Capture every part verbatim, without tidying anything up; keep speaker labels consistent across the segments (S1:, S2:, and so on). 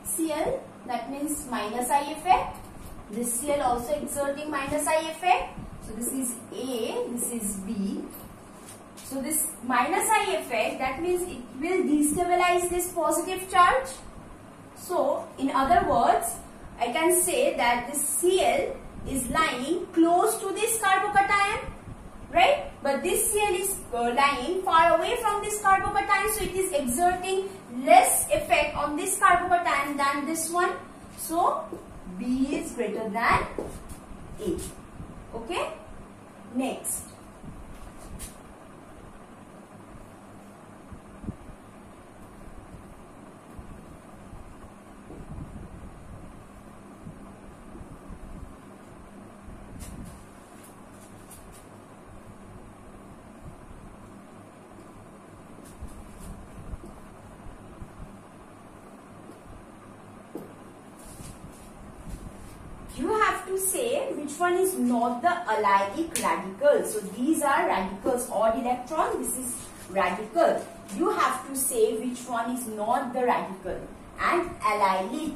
S1: Cl, that means minus I effect. This Cl also exerting minus I effect. So this is A, this is B. So this minus I effect, that means it will destabilize this positive charge. So in other words, I can say that this Cl is lying close to this carbocation, right? But this Cl is uh, lying far away from this carbocation, so it is exerting less effect on this carbocation than this one. So B is greater than A. Okay? Next. You have to say which one is not the allylic radical. So these are radicals, odd electron, this is radical. You have to say which one is not the radical. And allylic.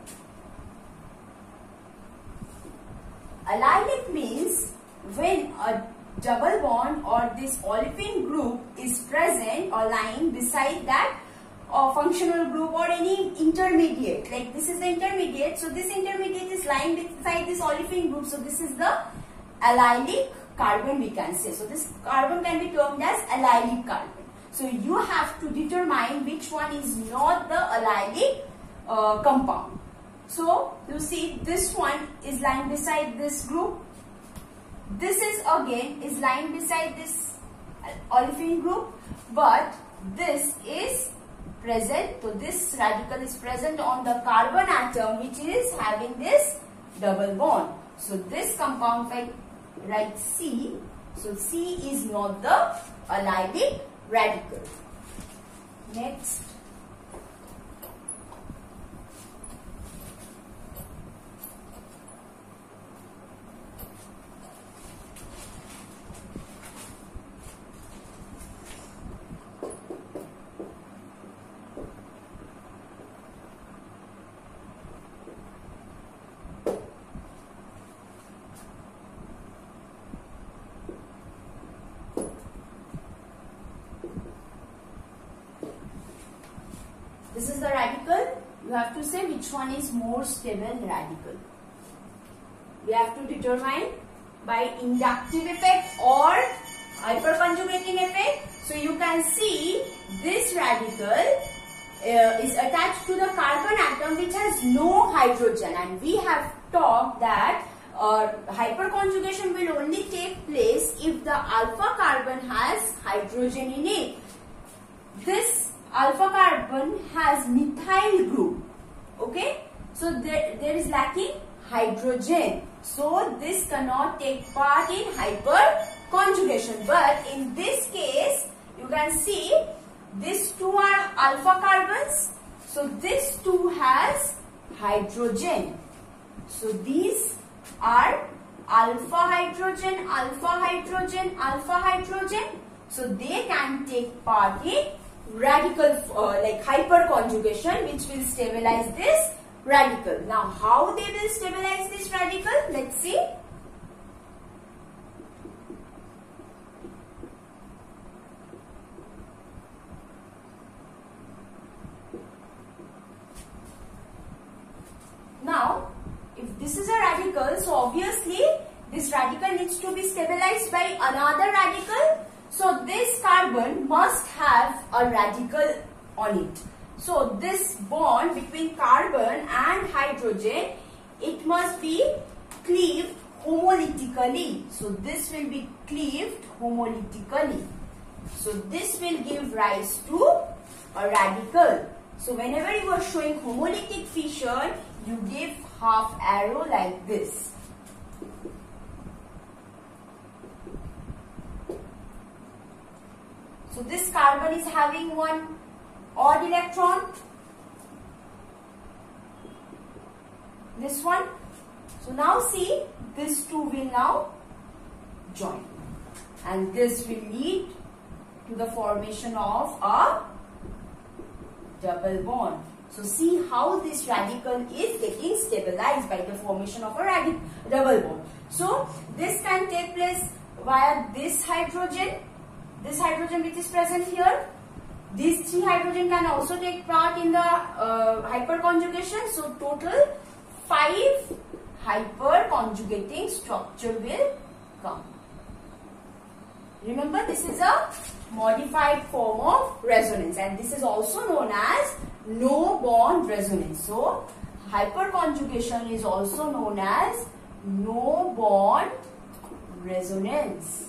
S1: Allylic means when a double bond or this olefin group is present or lying beside that or functional group or any intermediate, like this is the intermediate, so this intermediate is lying beside this olefin group, so this is the allylic carbon we can say. So this carbon can be termed as allylic carbon. So you have to determine which one is not the allylic uh, compound. So you see this one is lying beside this group, this is again is lying beside this olefin group, but this is present, so this radical is present on the carbon atom which is having this double bond. So this compound, if I write C, so C is not the allylic radical. Next. This is the radical. You have to say which one is more stable radical. We have to determine by inductive effect or hyperconjugating effect. So you can see this radical uh, is attached to the carbon atom which has no hydrogen, and we have talked that uh, hyperconjugation will only take place if the alpha carbon has hydrogen in it. This alpha carbon has methyl group, okay, so there, there is lacking hydrogen, so this cannot take part in hyperconjugation. But in this case you can see these two are alpha carbons, so this two has hydrogen, so these are alpha hydrogen, alpha hydrogen, alpha hydrogen, so they can take part in radical uh, like hyperconjugation which will stabilize this radical. Now how they will stabilize this radical? Let's see. Now if this is a radical, so obviously this radical needs to be stabilized by another radical. So this carbon must have a radical on it. So this bond between carbon and hydrogen, it must be cleaved homolytically. So this will be cleaved homolytically. So this will give rise to a radical. So whenever you are showing homolytic fission, you give half arrow like this. So this carbon is having one odd electron, this one. So now see, these two will now join, and this will lead to the formation of a double bond. So see how this radical is getting stabilized by the formation of a radical double bond. So this can take place via this hydrogen, this hydrogen which is present here. These three hydrogen can also take part in the uh, hyperconjugation. So total five hyperconjugating structure will come. Remember, this is a modified form of resonance, and this is also known as no bond resonance. So hyperconjugation is also known as no bond resonance.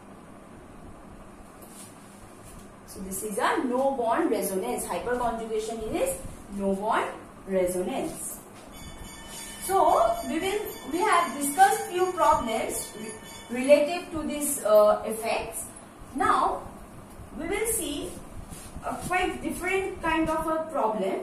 S1: So this is a no bond resonance. Hyperconjugation is no bond resonance. So we will we have discussed few problems related to these uh, effects. Now we will see a quite different kind of a problem.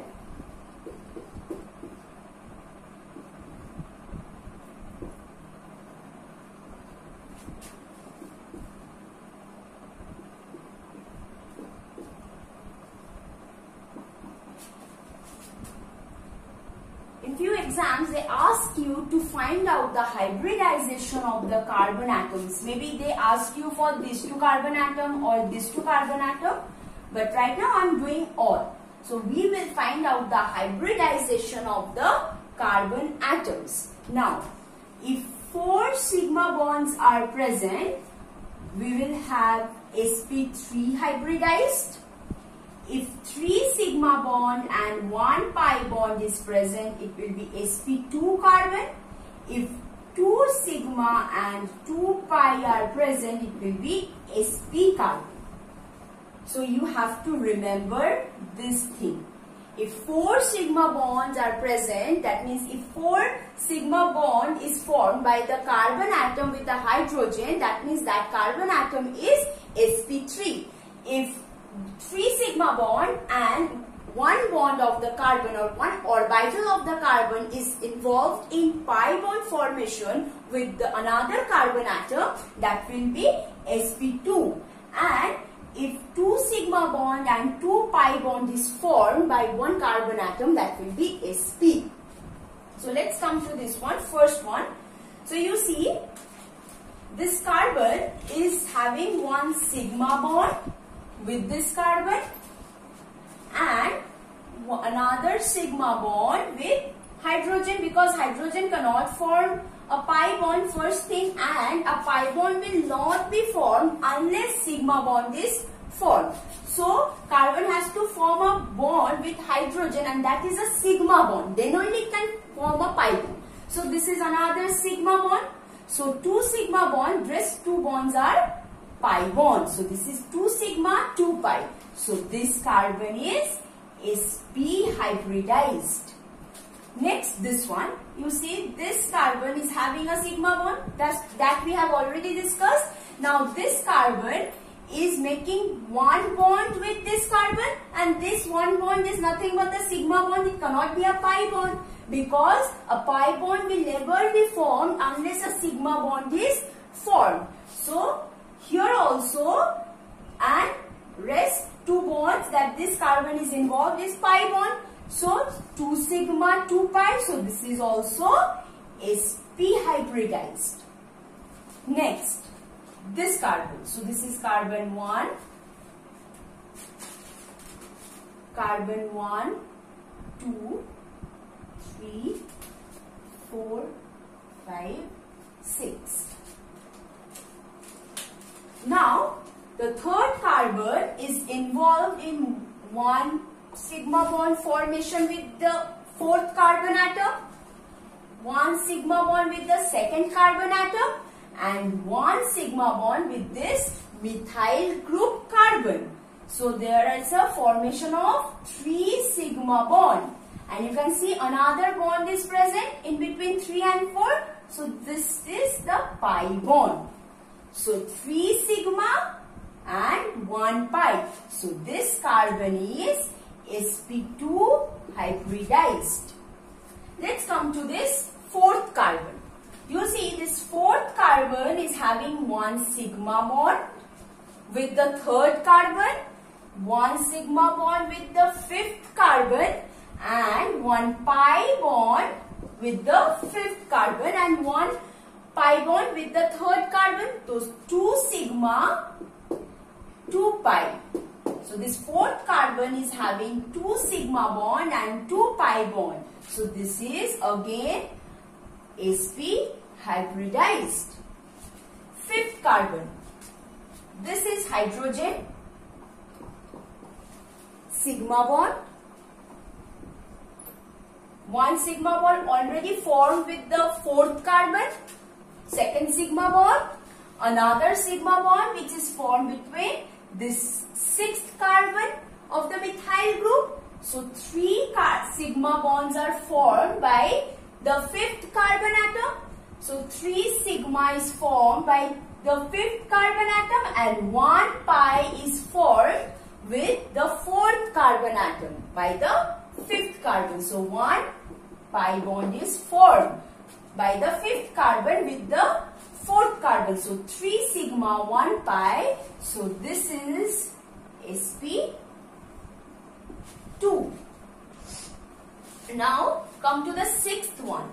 S1: In few exams, they ask you to find out the hybridization of the carbon atoms. Maybe they ask you for this two carbon atom or this two carbon atom. But right now I am doing all. So we will find out the hybridization of the carbon atoms. Now, if four sigma bonds are present, we will have s p three hybridized. If three sigma bond and one pi bond is present, it will be s p two carbon. If two sigma and two pi are present, it will be s p carbon. So you have to remember this thing. If four sigma bonds are present, that means if four sigma bond is formed by the carbon atom with the hydrogen, that means that carbon atom is s p three. If three sigma bond and one bond of the carbon or one orbital of the carbon is involved in pi bond formation with the another carbon atom, that will be s p two. And if two sigma bond and two pi bond is formed by one carbon atom, that will be s p. So let's come to this one, first one. So you see, this carbon is having one sigma bond with this carbon and another sigma bond with hydrogen, because hydrogen cannot form a pi bond first thing, and a pi bond will not be formed unless sigma bond is formed. So carbon has to form a bond with hydrogen, and that is a sigma bond. Then only it can form a pi bond. So this is another sigma bond. So two sigma bond, rest two bonds are pi bond. So this is two sigma, two pi. So this carbon is s p hybridized. Next, this one, you see this carbon is having a sigma bond. That's, that we have already discussed. Now this carbon is making one bond with this carbon, and this one bond is nothing but the sigma bond. It cannot be a pi bond, because a pi bond will never be formed unless a sigma bond is formed. So here also, and rest two bonds that this carbon is involved is pi bond. So two sigma, two pi. So this is also s p hybridized. Next, this carbon. So this is carbon one, carbon one, two, three, four, five, six. Now, the third carbon is involved in one sigma bond formation with the fourth carbon atom, one sigma bond with the second carbon atom, and one sigma bond with this methyl group carbon. So there is a formation of three sigma bond, and you can see another bond is present in between three and four. So this is the pi bond. So three sigma and one pi. So this carbon is s p two hybridized. Let's come to this fourth carbon. You see, this fourth carbon is having one sigma bond with the third carbon, one sigma bond with the fifth one pi bond with the fifth carbon and one pi bond with the third carbon. So two sigma, two pi. So this fourth carbon is having two sigma bond and two pi bond. So this is again sp hybridized. Fifth carbon. This is hydrogen. Sigma bond. One sigma bond already formed with the fourth carbon. Second sigma bond. Another sigma bond which is formed between this sixth carbon of the methyl group. So three sigma bonds are formed by the fifth carbon atom. So three sigma is formed by the fifth carbon atom and one pi is formed with the fourth carbon atom by the fifth carbon. So one pi bond is formed by the fifth carbon with the fourth carbon. So three sigma, one pi. So this is sp two. Now come to the sixth one.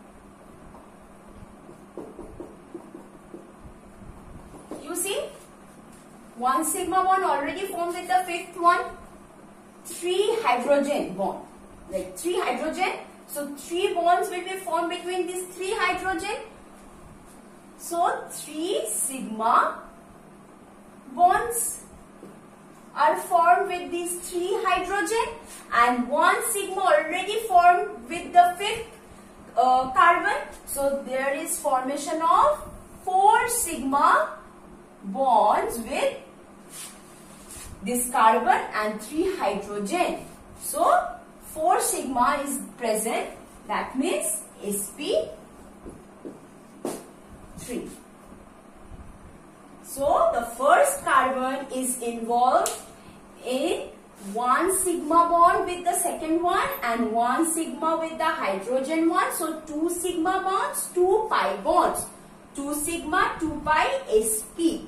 S1: You see, one sigma bond already formed with the fifth one. Three hydrogen bond, like three hydrogen. So three bonds will be formed between these three hydrogen. So three sigma bonds are formed with these three hydrogen and one sigma already formed with the fifth uh, carbon. So there is formation of four sigma bonds with this carbon and three hydrogen. So four sigma is present. That means sp three. So the first carbon is involved in one sigma bond with the second one and one sigma with the hydrogen one. So two sigma bonds, two pi bonds. two sigma, two pi, sp.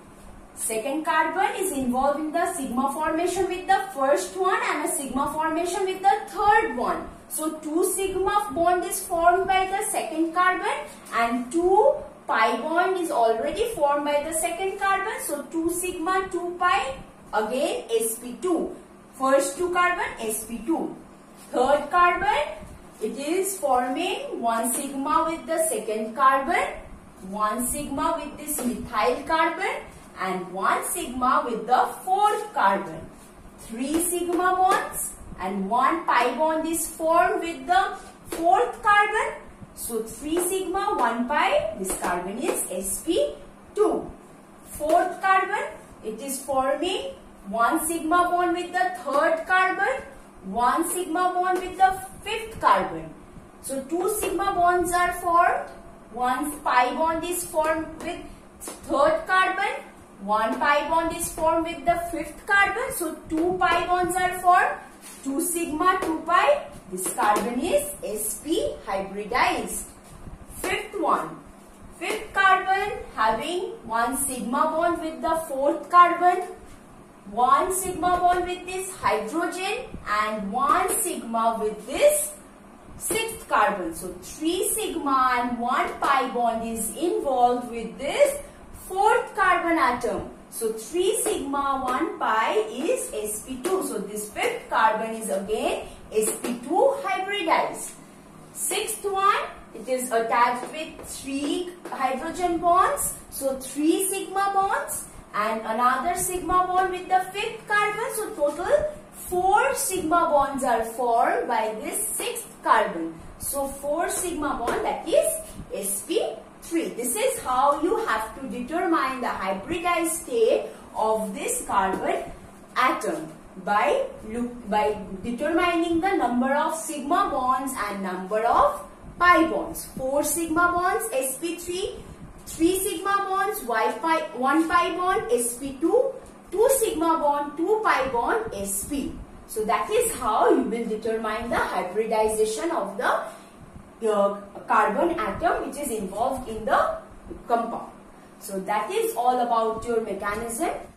S1: Second carbon is involved in the sigma formation with the first one and a sigma formation with the third one. So two sigma bond is formed by the second carbon and two pi bond is already formed by the second carbon. So two sigma, two pi, again sp two. First two carbon, sp two. Third carbon, it is forming one sigma with the second carbon, one sigma with this methyl carbon and one sigma with the fourth carbon. Three sigma bonds and one pi bond is formed with the fourth carbon. So three sigma, one pi, this carbon is sp two. Fourth carbon, it is forming one sigma bond with the third carbon, one sigma bond with the fifth carbon. So two sigma bonds are formed, one pi bond is formed with third carbon, one pi bond is formed with the fifth carbon. So two pi bonds are formed, two sigma, two pi. This carbon is sp hybridized. Fifth one. Fifth carbon having one sigma bond with the fourth carbon, one sigma bond with this hydrogen and one sigma with this sixth carbon. So three sigma and one pi bond is involved with this fourth carbon atom. So three sigma, one pi is sp two. So this fifth carbon is again sp two hybridized. Sixth one, it is attached with three hydrogen bonds. So three sigma bonds and another sigma bond with the fifth carbon. So total four sigma bonds are formed by this sixth carbon. So four sigma bond, that is sp three. This is how you have to determine the hybridized state of this carbon atom by look by determining the number of sigma bonds and number of pi bonds. Four sigma bonds sp three, three sigma bonds y pi, one pi bond sp two, two sigma bond, two pi bond sp. So that is how you will determine the hybridization of the uh, carbon atom which is involved in the compound. So that is all about your mechanism.